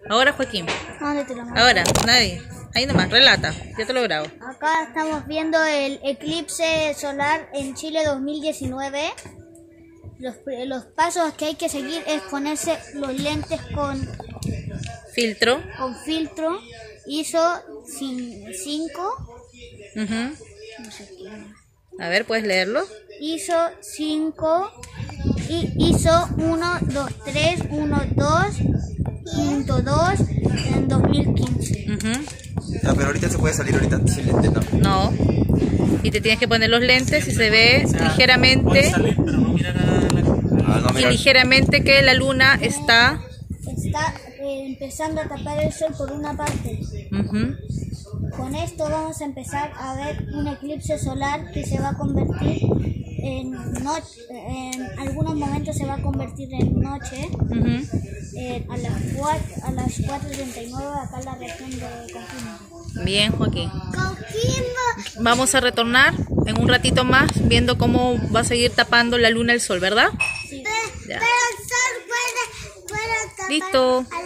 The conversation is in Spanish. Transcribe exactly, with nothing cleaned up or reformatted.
Ahora, Joaquín. ¿Dónde te lo mando? Ahora, nadie. Ahí nomás, relata. Yo te lo grabo. Acá estamos viendo el eclipse solar en Chile dos mil diecinueve. Los, los pasos que hay que seguir es ponerse los lentes con, Filtro. con filtro I S O cinco. Uh-huh. No sé qué. A ver, ¿puedes leerlo? I S O cinco y I S O uno dos tres uno dos punto dos en dos mil quince. Uh-huh. Ya, pero ahorita se puede salir ahorita sin lentes, ¿no? No. Y te tienes que poner los lentes y se ve ligeramente Ah, no, y mira. ligeramente que la luna está. Está eh, empezando a tapar el sol por una parte. Uh-huh. Con esto vamos a empezar a ver un eclipse solar que se va a convertir en noche, en algunos momentos se va a convertir en noche. Uh-huh. eh, a las cuatro, a las cuatro treinta y nueve acá en la región de Coquimbo. Bien, Joaquín. Vamos a retornar en un ratito más viendo cómo va a seguir tapando la luna el sol, ¿verdad? Sí. Ya. Pero el sol puede, puede tapar Listo.